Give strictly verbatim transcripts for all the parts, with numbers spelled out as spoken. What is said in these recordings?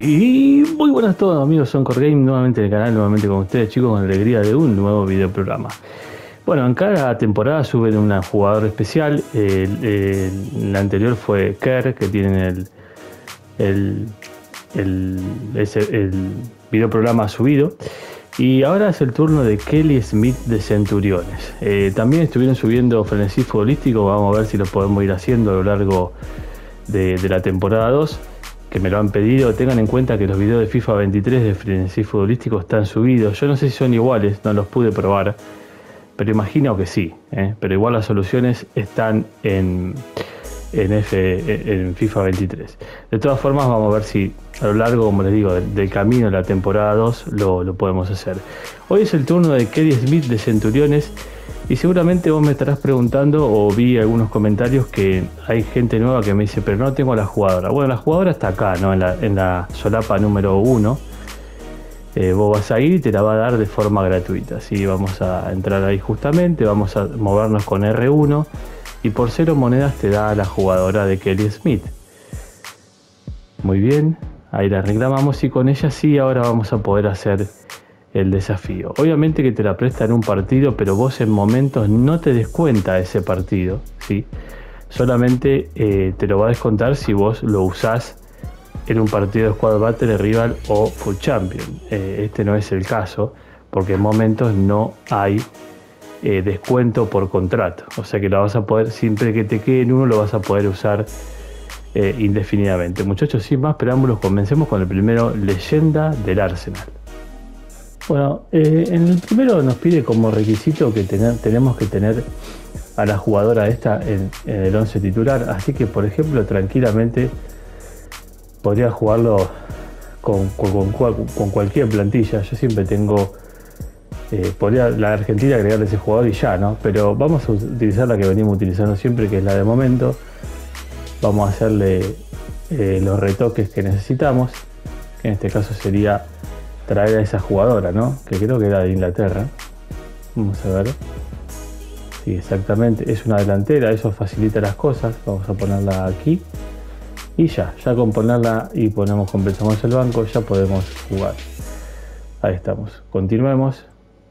Y muy buenas a todos amigos, son Corgame nuevamente en el canal, nuevamente con ustedes chicos, con alegría de un nuevo video programa. Bueno, en cada temporada suben un jugador especial. El, el, el anterior fue Kerr, que tienen el, el, el, ese, el video programa subido. Y ahora es el turno de Kelly Smith de Centuriones. Eh, también estuvieron subiendo Frenesí Futbolístico, vamos a ver si lo podemos ir haciendo a lo largo de, de la temporada dos. Que me lo han pedido. Tengan en cuenta que los videos de FIFA veintitrés de Frenesí Futbolístico están subidos. Yo no sé si son iguales, no los pude probar, pero imagino que sí, ¿eh? Pero igual las soluciones están en, en, F, en FIFA veintitrés. De todas formas, vamos a ver si a lo largo, como les digo, del, del camino de la temporada dos lo, lo podemos hacer. Hoy es el turno de Kelly Smith de Centuriones. Y seguramente vos me estarás preguntando, o vi algunos comentarios que hay gente nueva que me dice, pero no tengo la jugadora. Bueno, la jugadora está acá, ¿no? En la, en la solapa número uno. Eh, vos vas a ir y te la va a dar de forma gratuita. Así vamos a entrar ahí justamente, vamos a movernos con R uno. Y por cero monedas te da la jugadora de Kelly Smith. Muy bien, ahí la reclamamos y con ella sí ahora vamos a poder hacer el desafío. Obviamente que te la presta en un partido, pero vos en momentos no te descuenta ese partido, ¿sí? Solamente eh, te lo va a descontar si vos lo usás en un partido de Squad Battle, Rival o Foot Champion. Eh, este no es el caso, porque en momentos no hay eh, descuento por contrato. O sea que lo vas a poder, siempre que te quede en uno, lo vas a poder usar eh, indefinidamente. Muchachos, sin más preámbulos, comencemos con el primero, Leyenda del Arsenal. Bueno, eh, en el primero nos pide como requisito que tener, tenemos que tener a la jugadora esta en, en el once titular, así que por ejemplo tranquilamente podría jugarlo con, con, con, con cualquier plantilla. Yo siempre tengo, eh, podría la Argentina agregarle ese jugador y ya, ¿no? Pero vamos a utilizar la que venimos utilizando siempre, que es la de momento. Vamos a hacerle eh, los retoques que necesitamos, que en este caso sería traer a esa jugadora, ¿no? Que creo que era de Inglaterra. Vamos a ver. Sí, exactamente. Es una delantera, eso facilita las cosas. Vamos a ponerla aquí. Y ya, ya con ponerla y ponemos, completamos el banco, ya podemos jugar. Ahí estamos. Continuemos.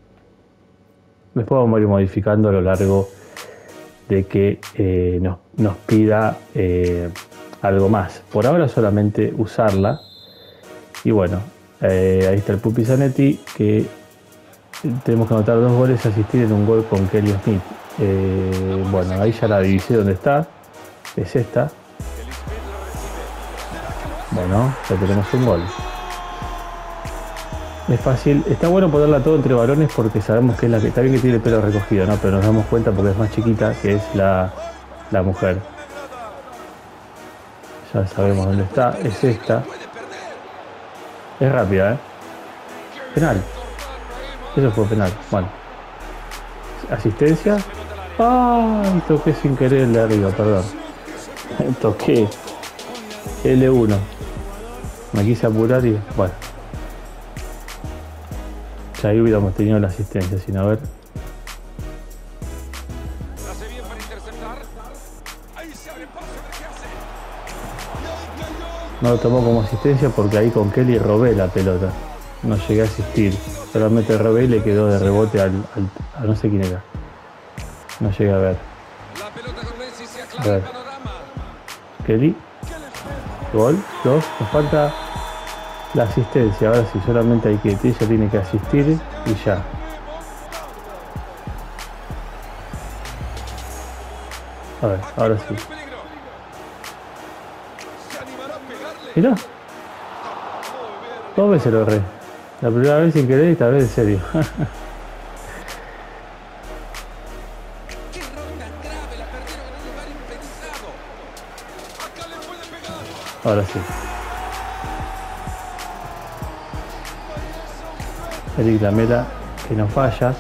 Después vamos a ir modificando a lo largo de que eh, nos, nos pida eh, algo más. Por ahora solamente usarla. Y bueno. Eh, ahí está el Pupi Zanetti, que tenemos que anotar dos goles, asistir en un gol con Kelly Smith. Eh, bueno, ahí ya la divisé donde está, es esta. Bueno, ya tenemos un gol. Es fácil, está bueno ponerla todo entre varones porque sabemos que es la que, está bien que tiene el pelo recogido, ¿no? Pero nos damos cuenta porque es más chiquita que es la, la mujer. Ya sabemos dónde está, es esta. Es rápida, ¿eh? Penal. Eso fue penal. Bueno. Asistencia. ¡Ay! Toqué sin querer el de arriba, perdón. Toqué L uno. Me quise apurar y... Bueno. Ya ahí hubiéramos tenido la asistencia, sin haber... No lo tomó como asistencia porque ahí con Kelly robé la pelota. No llegué a asistir. Solamente robé y le quedó de rebote al, al, a no sé quién era. No llegué a ver. A ver. Kelly. Gol. Dos. Nos falta la asistencia. Ahora sí, solamente hay que... Ella tiene que asistir y ya. A ver, ahora sí. Mirá, dos veces lo erré. La primera vez sin querer y esta vez en serio. Ahora sí. Eric Lamela que no falla.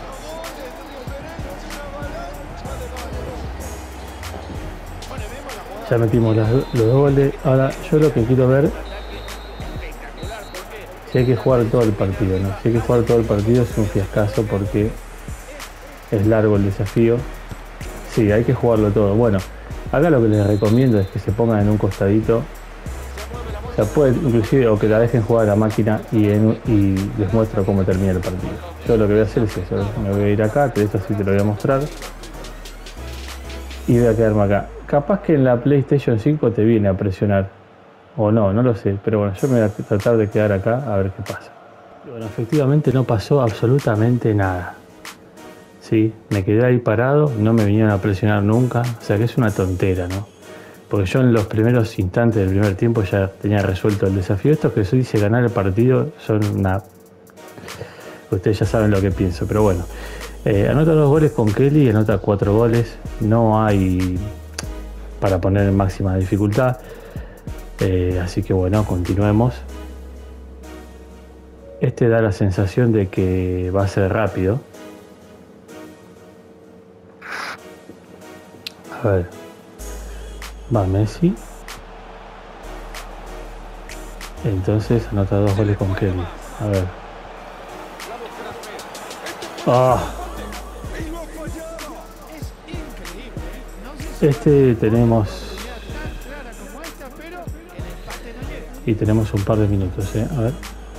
Ya metimos las, los dos goles. Ahora yo lo que quiero ver si hay que jugar todo el partido, ¿no? Si hay que jugar todo el partido es un fiascazo porque es largo el desafío. Sí, hay que jugarlo todo. Bueno, acá lo que les recomiendo es que se pongan en un costadito O sea, puede inclusive o que la dejen jugar a la máquina y, en, y les muestro cómo termina el partido. Yo lo que voy a hacer es eso, me voy a ir acá, que esto sí te lo voy a mostrar. Y voy a quedarme acá. Capaz que en la PlayStation cinco te viene a presionar. O no, no lo sé. Pero bueno, yo me voy a tratar de quedar acá a ver qué pasa. Bueno, efectivamente no pasó absolutamente nada. Sí, me quedé ahí parado, no me vinieron a presionar nunca. O sea que es una tontera, ¿no? Porque yo en los primeros instantes del primer tiempo ya tenía resuelto el desafío. Estos que se dice ganar el partido son una... Ustedes ya saben lo que pienso, pero bueno. Eh, anota dos goles con Kelly, anota cuatro goles. No hay para poner en máxima dificultad. Eh, así que bueno, continuemos. Este da la sensación de que va a ser rápido. A ver. Va Messi. Entonces anota dos goles con Kelly. A ver. Ah. Este tenemos... Y tenemos un par de minutos, ¿eh? A ver.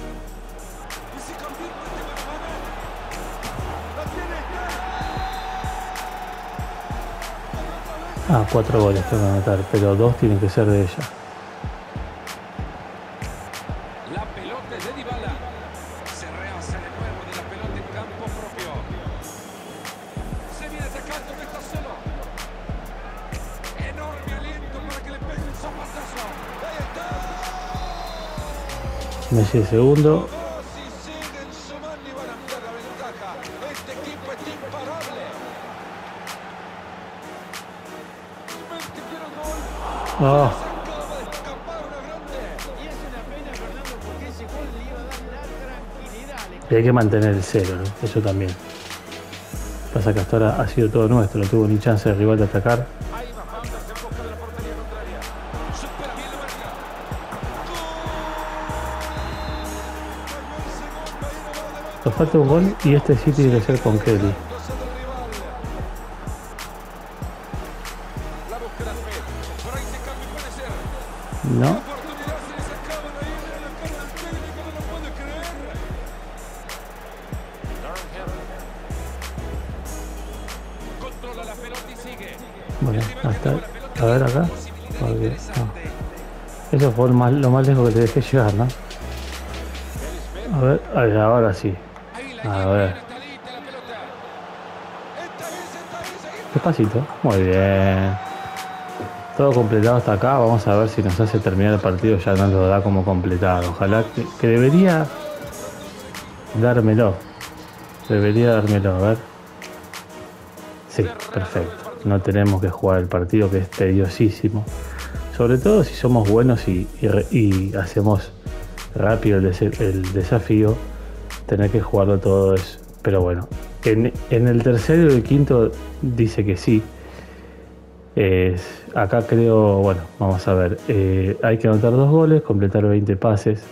Ah, cuatro goles tengo que anotar, pero dos tienen que ser de ella. La pelota es de Dybala. Se rehace de nuevo de la pelota en campo propio. Se viene atacando, no está solo. Enorme aliento para que le pegue un zapatazo. Ahí está. Messi el segundo. Si siguen sumando y van a ampliar la ventaja. Este equipo es imparable. Ah. Y hay que mantener el cero, ¿no? Eso también. Pasa que hasta ahora ha sido todo nuestro, no tuvo ni chance de rival de atacar. Nos falta un gol y este sí tiene que ser con Kelly. No. Bueno, hasta, a ver acá. Porque, no. Eso fue lo más, lo más lejos que te dejé llegar, ¿no? A ver, a ver, ahora sí. A ver. Despacito. Muy bien. Todo completado hasta acá. Vamos a ver si nos hace terminar el partido. Ya nos lo da como completado. Ojalá que, que debería dármelo. Debería dármelo. A ver. Sí, perfecto. No tenemos que jugar el partido, que es tediosísimo. Sobre todo si somos buenos y, y, y hacemos rápido el, des el desafío. Tener que jugarlo todo es... Pero bueno. En, en el tercero y el quinto dice que sí. Eh, acá creo, bueno, vamos a ver, eh, hay que anotar dos goles, completar veinte pases.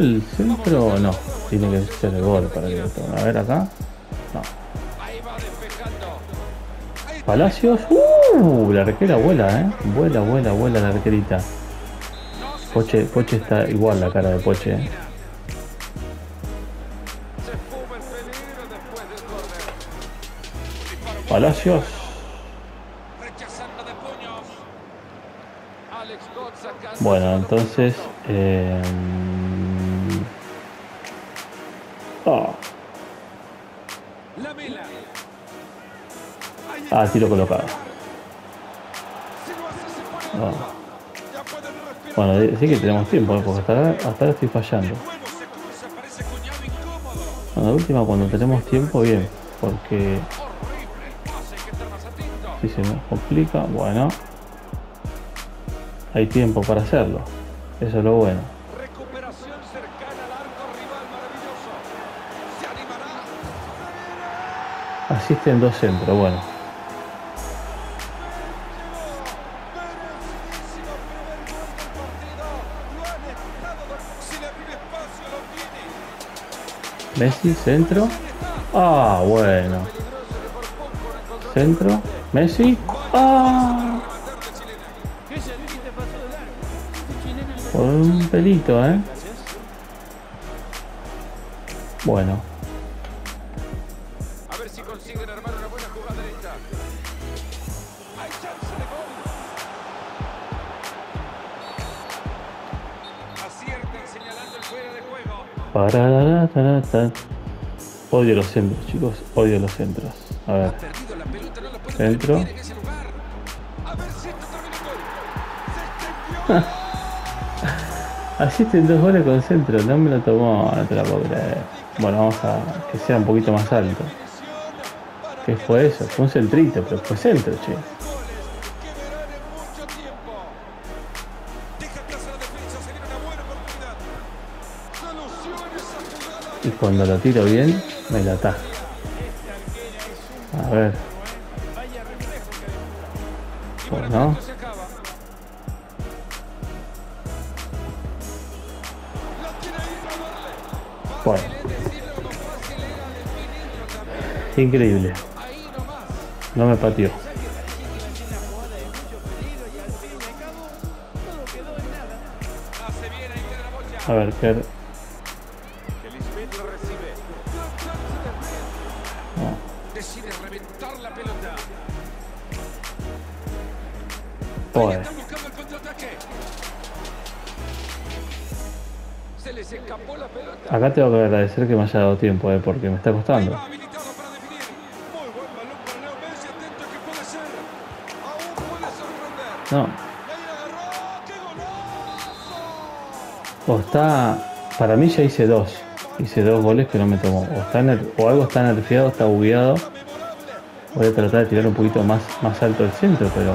el centro? No, tiene que ser el gol para que lo tome. A ver acá. No. Palacios. Uh, la arquera vuela, eh. Vuela, vuela, vuela la arquerita. Poche, Poche está igual la cara de Poche, eh. Palacios. Bueno, entonces eh... oh. Ah, tiro colocado. Oh. Bueno, sí que tenemos tiempo, porque hasta ahora, hasta ahora estoy fallando. Bueno, la última cuando tenemos tiempo, bien, porque si se nos complica, bueno, hay tiempo para hacerlo. Eso es lo bueno. Asisten dos centros, bueno. Messi, centro. Ah, bueno. Centro. Messi. Ah. Por un pelito, eh. Bueno. A ver si consiguen armar una buena jugada esta. Hay chance de gol. Aciertan señalando el fuera de juego. Para, para, para. Odio los centros, chicos. Odio los centros. A ver. Centro. A ver si esto termina en gol. Asisten dos goles con centro. No me lo tomó, no te la puedo creer. Bueno, vamos a que sea un poquito más alto. ¿Qué fue eso? Fue un centrito, pero fue centro, che. Y cuando lo tiro bien, me la ataja. A ver. Bueno. Bueno. Increíble. No me pateó. A ver, qué. Decide reventar la pelota. Bueno. Están buscando el contraataque. Se les escapó la pelota. Acá tengo que agradecer que me haya dado tiempo, eh, porque me está costando. Va habilitado para definir. Muy buen balón para Leo Messi. Atento que puede ser. Aún puede sorprender. No. Y ahí agarró. ¡Qué golazo! O está. Para mí ya hice dos. Hice dos goles que no me tomó. O, está ner... o algo está nerfeado, está bugueado. Voy a tratar de tirar un poquito más, más alto el centro, pero.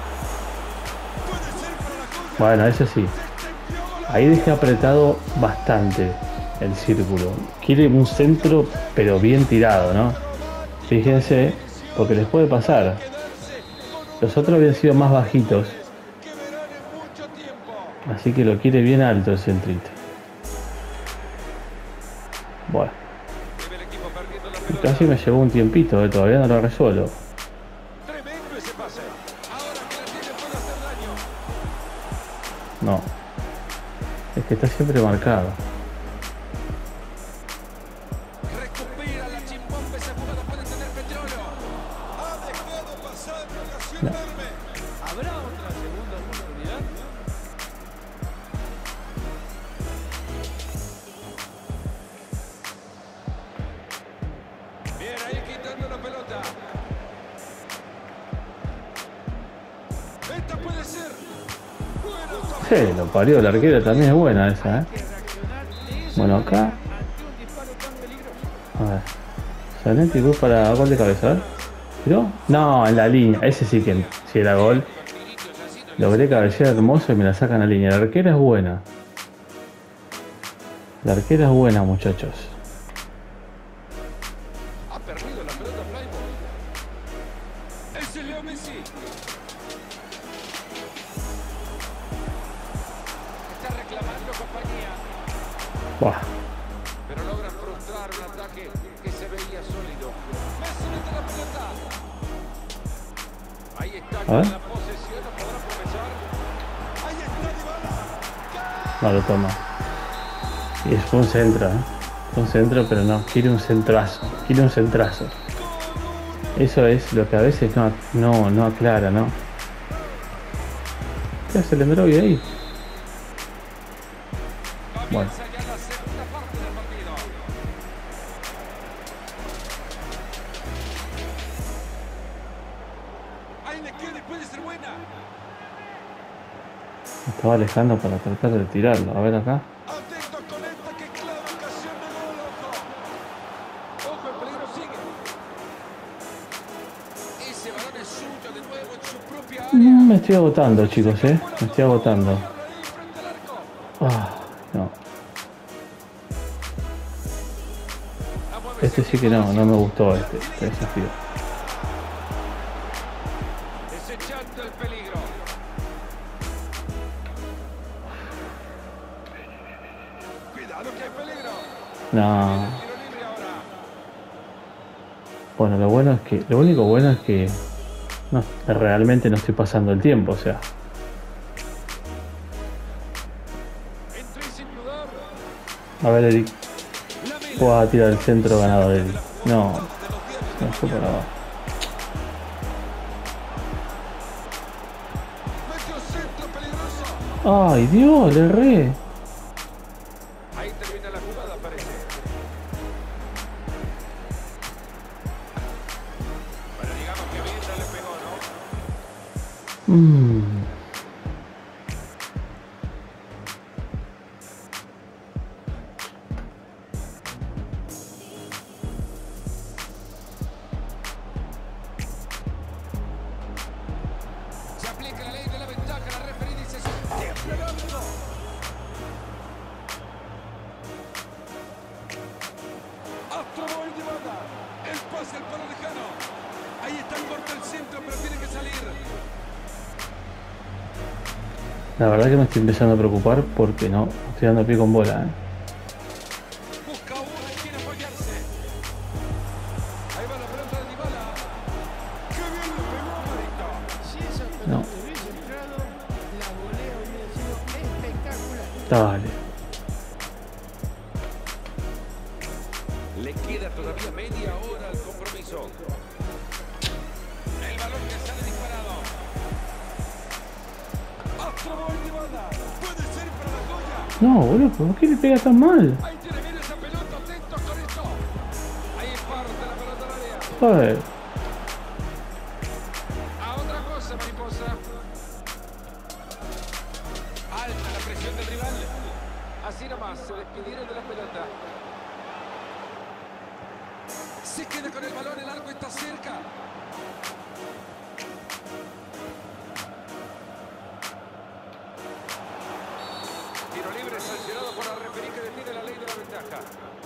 Bueno, eso sí. Ahí dejé apretado bastante el círculo. Quiere un centro, pero bien tirado, ¿no? Fíjense, porque les puede pasar. Los otros habían sido más bajitos. Así que lo quiere bien alto el centrito. Bueno. Y casi me llevó un tiempito, eh, todavía no lo resuelvo. Tremendo ese pase. Ahora que la tiene puede hacer daño. No. Es que está siempre marcado. Recupera la chimbomba. Esa jugada puede tener petróleo. Ha dejado pasar una ocasión No. enorme. ¿Habrá otra segunda oportunidad? Bien, ahí quitando la pelota. Esta puede ser. Bueno, Sí, lo parió, la arquera también es buena esa, ¿eh? Bueno, acá. A ver. Zanetti fue para gol de cabeza, ¿eh? ¿Tiró? No, en la línea. Ese sí que si era gol. Logré cabecear hermoso y me la sacan a la línea. La arquera es buena. La arquera es buena, muchachos. ha perdido la pelota Freiburg. Es el Leo Messi. Está reclamando compañía. encontrar un ataque que se veía sólido. Messi mete la pelota. Ahí está con la posesión, no podrá aprovechar. Ahí está Dybala. No lo toma. Y es un centro, ¿eh? Un centro, pero no, quiere un centrazo. Quiere un centrazo. Eso es lo que a veces no, no, no aclara, ¿no? ¿Qué hace el Android ahí? Bueno. Me estaba alejando para tratar de tirarlo. A ver acá. Atento con esta que clara ocasión de gol, ojo. Ojo, el peligro sigue. Ese balón es suyo de nuevo en su propia área. Mm, me estoy agotando, chicos, eh. Me estoy agotando. Ah, no. Este sí que no, no me gustó este, este desafío. Desechando el peligro. Cuidado que hay peligro. No. Tiro libre ahora. Bueno, lo bueno es que, lo único bueno es que no, realmente no estoy pasando el tiempo, o sea. Entró y sin dudar. A ver, Eric. Puedo tirar el centro ganador, Eric. No. No fue para abajo. Metió centro peligroso. Ay, Dios, le erré. Ahí termina la jugada, parece. Bueno, digamos que bien no le pegó, ¿no? Mmm. Se aplica la ley de la ventaja, la referee dice siempre rápido. Atrapó el Dybala. El pase al palo lejano. Ahí está el corte al centro, pero tiene que salir. La verdad que me estoy empezando a preocupar porque no estoy dando pie con bola, ¿eh? Busca uno y quiere apoyarse. Ahí va la pelota de Dybala. ¡Qué bien le pegó, Marito! Si esa pelota No. hubiese entrado, la volea hubiera sido espectacular. Dale. Le queda todavía media hora al compromiso. El balón que sale disparado. Atrapó el Dybala. Puede ser para la joya. No, boludo, ¿por qué le pega tan mal? Ahí tiene bien esa pelota. Atentos con esto. Ahí parte la pelota al área. Joder. A otra cosa, mariposa. Alta la presión del rival. Así nomás se despidieron de la pelota. Se queda con el balón, el arco está cerca. Tiro libre sancionado por la referee que detiene la ley de la ventaja.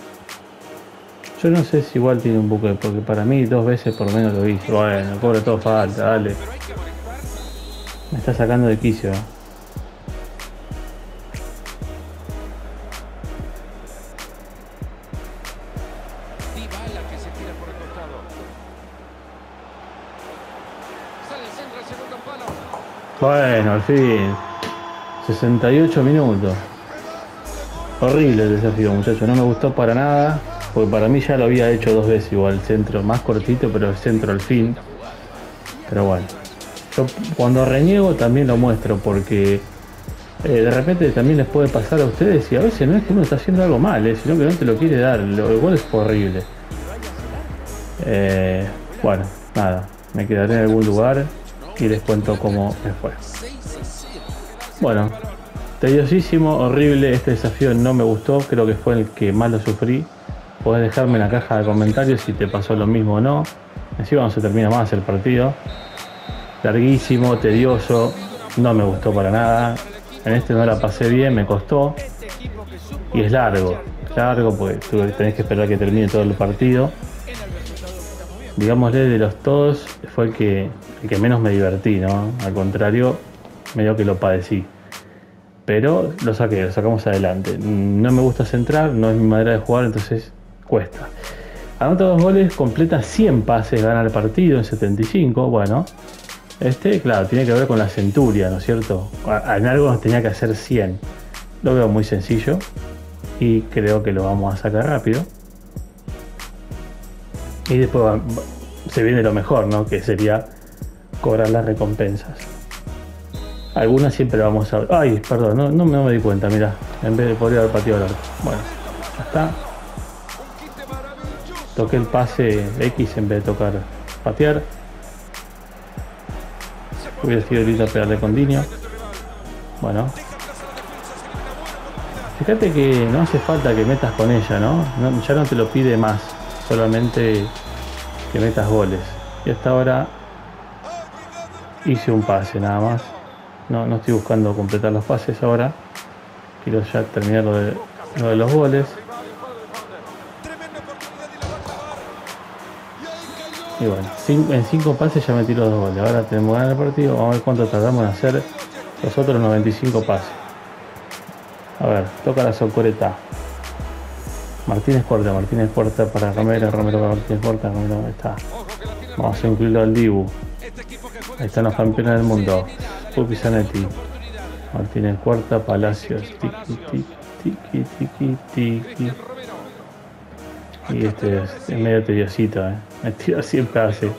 Yo no sé si igual tiene un buque, porque para mí dos veces por lo menos lo hizo. Bueno, cobra todo falta, dale. Pero hay que molestar. Me está sacando de quicio. Dybala que se tira por el costado. Sale el centro al segundo palo. Bueno, al fin. sesenta y ocho minutos. Horrible el desafío, muchachos. No me gustó para nada. Porque para mí ya lo había hecho dos veces igual. El centro más cortito, pero el centro al fin. Pero bueno. Yo cuando reniego también lo muestro porque eh, de repente también les puede pasar a ustedes y a veces no es que uno está haciendo algo mal, eh, sino que no te lo quiere dar. Lo, el gol es horrible. Eh, bueno, nada. Me quedaré en algún lugar y les cuento cómo me fue. Bueno, tediosísimo, horrible, este desafío no me gustó, creo que fue el que más lo sufrí. Podés dejarme en la caja de comentarios si te pasó lo mismo o no. Encima no se termina más el partido. Larguísimo, tedioso, no me gustó para nada. En este no la pasé bien, me costó. Y es largo, largo porque tenés que esperar que termine todo el partido. Digámosle, de los todos fue el que, el que menos me divertí, ¿no? Al contrario, medio que lo padecí. Pero lo saqué, lo sacamos adelante. No me gusta centrar, no es mi manera de jugar, entonces cuesta. Anota dos goles, completa cien pases, gana el partido en setenta y cinco. Bueno, este, claro, tiene que ver con la centuria, ¿no es cierto? En algo nos tenía que hacer cien. Lo veo muy sencillo y creo que lo vamos a sacar rápido. Y después va, se viene lo mejor, ¿no? Que sería cobrar las recompensas. Algunas siempre vamos a... Ay, perdón, no, no, no me di cuenta, mira. En vez de podría haber pateado el arco. Bueno, ya está. Toqué el pase X en vez de tocar patear. Hubiera sido lindo pegarle con Diño. Bueno. Fíjate que no hace falta que metas con ella, ¿no? no ya no te lo pide más. Solamente que metas goles. Y hasta ahora hice un pase nada más. No, no estoy buscando completar los pases ahora. Quiero ya terminar lo de, lo de los goles. Y bueno, cinco, en cinco pases ya metí los dos goles. Ahora tenemos que ganar el partido. Vamos a ver cuánto tardamos en hacer los otros noventa y cinco pases. A ver, toca la Socoreta. Martínez Puerta, Martínez Puerta para Romero, Romero para Martínez Puerta, Romero está. Vamos a incluirlo al Dibu. Ahí están los campeones del mundo. Pupi Zanetti. Martínez Puerta, Palacios. Tiki, tiki, tiki, tiki, tiki. Y este es, es medio tediosito, eh. Me tiro siempre así.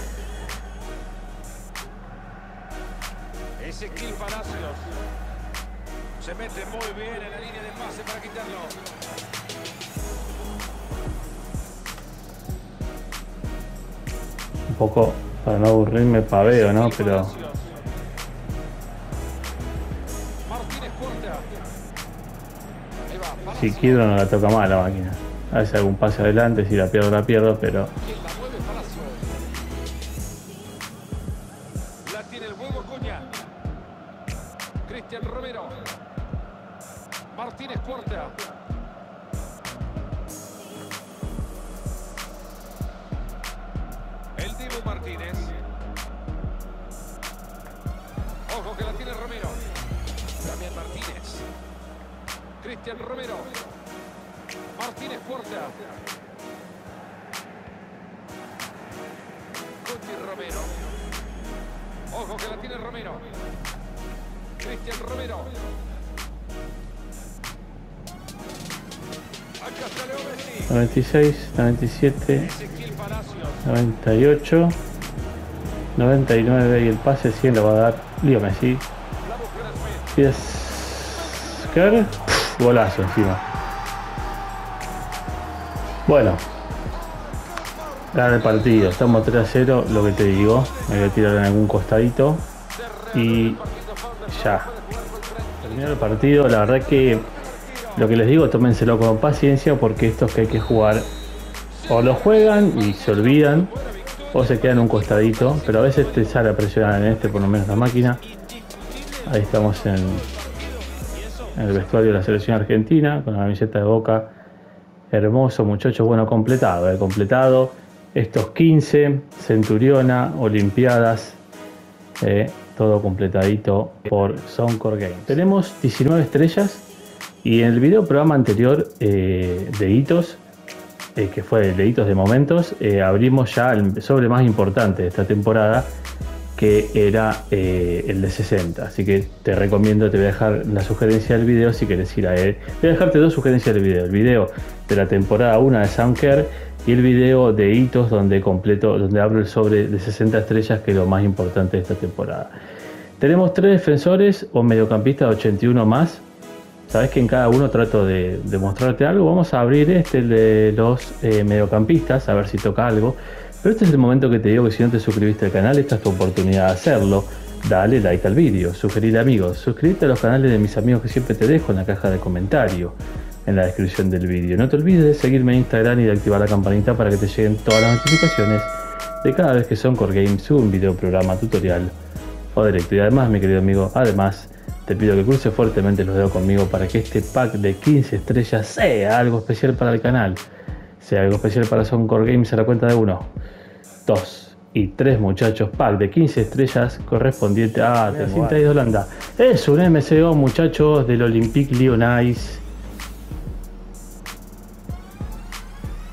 Ezequiel Palacios se mete muy bien en la línea de pase para quitarlo. Un poco, para no aburrirme, paveo, ¿no? Pero si quiero no la toca mal la máquina. A veces algún pase adelante, si la pierdo la pierdo, pero La tiene el huevo Cuña. Cristian Romero. Martínez Puerta. El Dibu Martínez. Ojo que la tiene Romero. También Martínez. Cristian Romero. Martínez Puerta. Cuti Romero. Ojo que la tiene Romero. Cristian Romero. Acá está Leo Messi. noventa y seis, noventa y siete, Ezequiel Palacios. noventa y ocho, noventa y nueve y el pase cien lo va a dar Leo Messi. La búsqueda Smith. Piescar, golazo encima. Bueno, gana el partido, estamos tres a cero, lo que te digo, me voy a tirar en algún costadito y ya. Terminó el partido, la verdad que lo que les digo, tómenselo con paciencia porque estos que hay que jugar o lo juegan y se olvidan o se quedan en un costadito, pero a veces te sale a presionar en este, por lo menos la máquina. Ahí estamos en, en el vestuario de la selección argentina con la camiseta de Boca. Hermoso, muchachos, bueno, completado, eh, completado estos quince, Centuriona, Olimpiadas, eh, todo completadito por Soundcore Games. Tenemos diecinueve estrellas y en el video programa anterior eh, de hitos, eh, que fue de hitos de momentos, eh, abrimos ya el sobre más importante de esta temporada, que era eh, el de sesenta, así que te recomiendo, te voy a dejar la sugerencia del video si quieres ir a él. Voy a dejarte dos sugerencias del video, el video de la temporada uno de Soundcare y el video de hitos donde completo, donde abro el sobre de sesenta estrellas, que es lo más importante de esta temporada. Tenemos tres defensores o mediocampistas de ochenta y uno más. Sabes que en cada uno trato de, de mostrarte algo. Vamos a abrir este, el de los eh, mediocampistas, a ver si toca algo. Pero este es el momento que te digo que si no te suscribiste al canal, esta es tu oportunidad de hacerlo. Dale like al vídeo, sugerir amigos, suscríbete a los canales de mis amigos que siempre te dejo en la caja de comentarios, en la descripción del vídeo. No te olvides de seguirme en Instagram y de activar la campanita para que te lleguen todas las notificaciones de cada vez que Soundcore Games sube un video, programa, tutorial o directo. Y además, mi querido amigo, además te pido que cruces fuertemente los dedos conmigo para que este pack de quince estrellas sea algo especial para el canal. Sea algo especial para Soundcore Games a la cuenta de uno, dos y tres, muchachos. Pack de quince estrellas correspondiente a la cinta de Holanda. Es un M C O, muchachos, del Olympique Lyonnais.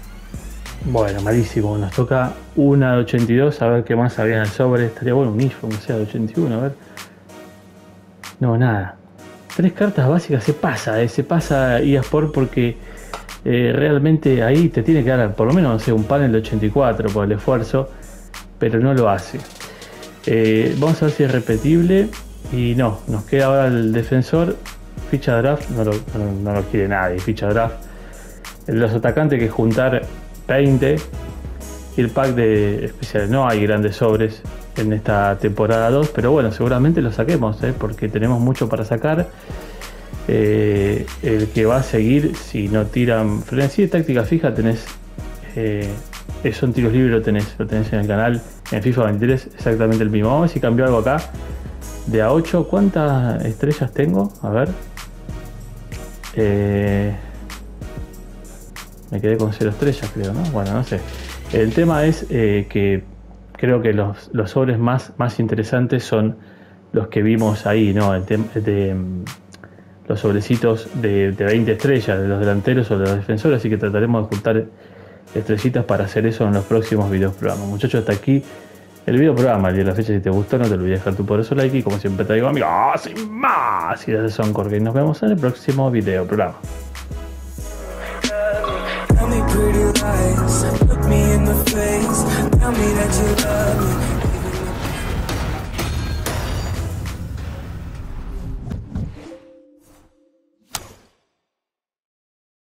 Bueno, malísimo. Nos toca una de ochenta y dos. A ver qué más había en el sobre. Estaría bueno un info, no sea de ochenta y uno. A ver. No, nada. Tres cartas básicas. Se pasa, eh, se pasa eSport porque eh, realmente ahí te tiene que dar por lo menos, no sé, un panel de ochenta y cuatro por el esfuerzo. Pero no lo hace. Eh, vamos a ver si es repetible. Y no, nos queda ahora el defensor. Ficha draft, no lo, no, no lo quiere nadie. Ficha draft. Los atacantes que juntar veinte. Y el pack de especiales. No hay grandes sobres en esta temporada dos. Pero bueno, seguramente lo saquemos, ¿eh? Porque tenemos mucho para sacar. Eh, el que va a seguir, si no tiran frenesí de táctica fija, tenés. Eh, son tiros libres, lo tenés, lo tenés en el canal. En FIFA veintitrés, exactamente el mismo. Vamos a ver si cambió algo acá. De A ocho, ¿cuántas estrellas tengo? A ver. Eh, me quedé con cero estrellas, creo, ¿no? Bueno, no sé. El tema es eh, que creo que los, los sobres más, más interesantes son los que vimos ahí, ¿no? El tema de um, los sobrecitos de, de veinte estrellas, de los delanteros o de los defensores, así que trataremos de juntar estrellitas para hacer eso en los próximos videos programas. Muchachos, hasta aquí el video programa, el día de la fecha. Si te gustó, no te olvides dejar tu poderoso like y como siempre te digo, amigos, sin más, y gracias a Son Corgame, nos vemos en el próximo video programa. Tell me pretty lies, look me in the face, tell me that you love